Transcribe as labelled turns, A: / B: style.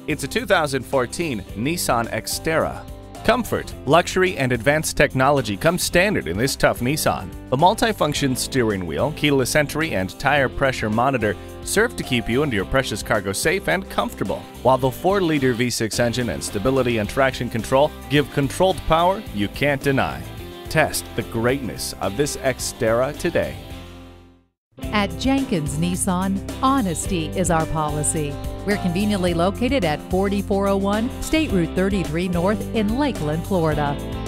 A: It's a 2014 Nissan Xterra. Comfort, luxury, and advanced technology come standard in this tough Nissan. The multifunction steering wheel, keyless entry, and tire pressure monitor serve to keep you and your precious cargo safe and comfortable, while the 4-liter V6 engine and stability and traction control give controlled power you can't deny. Test the greatness of this Xterra today.
B: At Jenkins Nissan, honesty is our policy. We're conveniently located at 4401 State Route 33 North in Lakeland, Florida.